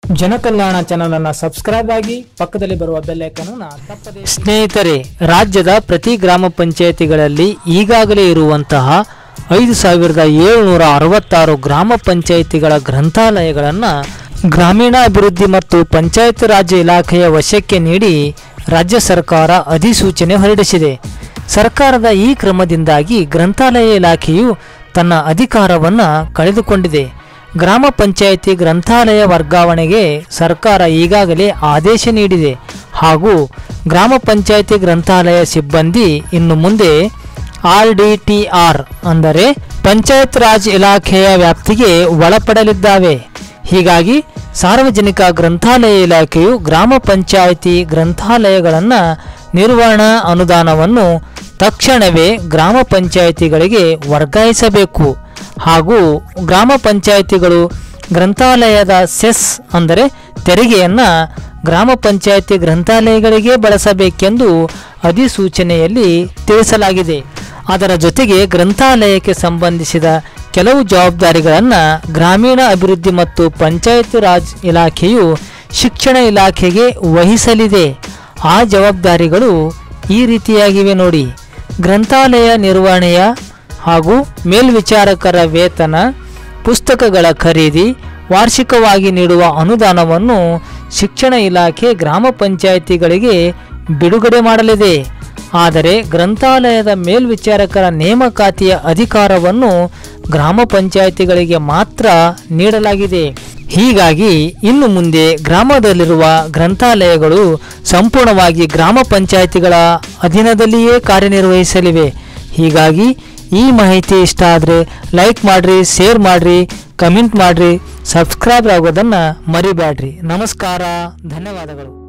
ಜನಕಲ್ಯಾಣ channel ಅನ್ನು subscribe ಆಗಿ ಪಕ್ಕದಲ್ಲಿ ಬರುವ ಬೆಲ್ ಐಕಾನ್ ಅನ್ನು ತಪ್ಪದೇ. ಸ್ನೇಹಿತರೆ, ರಾಜ್ಯದ ಪ್ರತಿ ಗ್ರಾಮ ಪಂಚಾಯಿತಿಗಳಲ್ಲಿ ಈಗಾಗಲೇ ಇರುವಂತಹ 5766 ಗ್ರಾಮ ಪಂಚಾಯಿತಿಗಳ ಗ್ರಂಥಾಲಯಗಳನ್ನು ಗ್ರಾಮೀಣಾಭಿವೃದ್ಧಿ ಮತ್ತು ಪಂಚಾಯತ್ ರಾಜ್ ಇಲಾಖೆಯ ವಶಕ್ಕೆ ನೀಡಿ ರಾಜ್ಯ ಸರ್ಕಾರ ಅಧಿಸೂಚನೆ ಹೊರಡಿಸಿದೆ. ಸರ್ಕಾರದ ಈ ಕ್ರಮದಿಂದಾಗಿ ಗ್ರಂಥಾಲಯ ಇಲಾಖೆಯು ತನ್ನ ಅಧಿಕಾರವನ್ನು ಕಳೆದುಕೊಂಡಿದೆ. ಗ್ರಾಮ ಪಂಚಾಯಿತಿ ಗ್ರಂಥಾಲಯ ವರ್ಗಾವಣೆಗೆ ಸರ್ಕಾರ ಈಗಾಗಲೇ ಆದೇಶ ನೀಡಿದೆ ಹಾಗೂ ಗ್ರಾಮ ಪಂಚಾಯಿತಿ ಗ್ರಂಥಾಲಯ ಸಿಬ್ಬಂದಿ ಇನ್ನು ಮುಂದೆ RDTR ಅಂದರೆ ಪಂಚಾಯತ್ ರಾಜ್ ಇಲಾಖೆಯ ವ್ಯಾಪ್ತಿಗೆ ಒಳಪಡಲಿದ್ದಾವೆ. ಹೀಗಾಗಿ ಸಾರ್ವಜನಿಕ ಗ್ರಂಥಾಲಯ ಇಲಾಖೆಯು ಗ್ರಾಮ ಪಂಚಾಯಿತಿ ಗ್ರಂಥಾಲಯಗಳನ್ನು ನಿರ್ವಹಣಾ ಅನುದಾನವನ್ನು ತಕ್ಷಣವೇ ಗ್ರಾಮ ಪಂಚಾಯಿತಿಗಳಿಗೆ ವರ್ಗಾಯಿಸಬೇಕು ಹಾಗೂ ಗ್ರಾಮ ಪಂಚಾಯಿತಿಗಳು ಗ್ರಂಥಾಲಯದ ಸೆಸ್ ಅಂದರೆ ತೆರಿಗೆಯನ್ನು ಗ್ರಾಮ ಪಂಚಾಯಿತಿ ಗ್ರಂಥಾಲಯಗಳಿಗೆ ಬಳಸಬೇಕೆಂದು ಅಧಿಸೂಚನೆಯಲ್ಲಿ ತಿಳಿಸಲಾಗಿದೆ. ಅದರ ಜೊತೆಗೆ ಗ್ರಂಥಾಲಯಕ್ಕೆ ಸಂಬಂಧಿಸಿದ ಕೆಲವು ಜವಾಬ್ದಾರಿಗಳನ್ನು ಗ್ರಾಮೀಣ ಅಭಿವೃದ್ಧಿ ಮತ್ತು ಪಂಚಾಯತ್ ರಾಜ್ ಇಲಾಖೆಯು ಶಿಕ್ಷಣ ಇಲಾಖೆಗೆ ವಹಿಸಲಿದೆ. ಆ ಜವಾಬ್ದಾರಿಗಳು ಈ ರೀತಿಯಾಗಿವೆ ನೋಡಿ. ಗ್ರಂಥಾಲಯ ನಿರ್ವಹಣೆಯ ಹಾಗೂ ಮೇಲ್ವಿಚಾರಕರ ವೇತನ, ಪುಸ್ತಕಗಳ ಖರೀದಿ, ವಾರ್ಷಿಕವಾಗಿ ನೀಡುವ ಅನುದಾನವನ್ನು ಶಿಕ್ಷಣ ಇಲಾಖೆ ಗ್ರಾಮ ಪಂಚಾಯಿತಿಗಳಿಗೆ ಬಿಡುಗಡೆ ಮಾಡಲಿದೆ. ಆದರೆ ಗ್ರಂಥಾಲಯದ ಮೇಲ್ವಿಚಾರಕರ ನೇಮಕಾತಿಯ ಅಧಿಕಾರವನ್ನು ಗ್ರಾಮ ಪಂಚಾಯಿತಿಗಳಿಗೆ ಮಾತ್ರ ನೀಡಲಾಗಿದೆ. ಹೀಗಾಗಿ ಇನ್ನು ಮುಂದೆ ಗ್ರಾಮದಲ್ಲಿರುವ ಗ್ರಂಥಾಲಯಗಳು ಸಂಪೂರ್ಣವಾಗಿ ಗ್ರಾಮ ಪಂಚಾಯಿತಿಗಳ ಅಧೀನದಲ್ಲಿಯೇ ಕಾರ್ಯನಿರ್ವಹಿಸಲಿವೆ. ಹೀಗಾಗಿ ಈ ಮಾಹಿತಿ ಇಷ್ಟ ಆದರೆ ಲೈಕ್ ಮಾಡಿರಿ, ಶೇರ್ ಮಾಡಿರಿ, ಕಮೆಂಟ್ ಮಾಡಿರಿ, ಸಬ್ಸ್ಕ್ರೈಬ್ ಆಗೋದನ್ನು ಮರಿಬೇಡ್ರಿ. ನಮಸ್ಕಾರ, ಧನ್ಯವಾದಗಳು.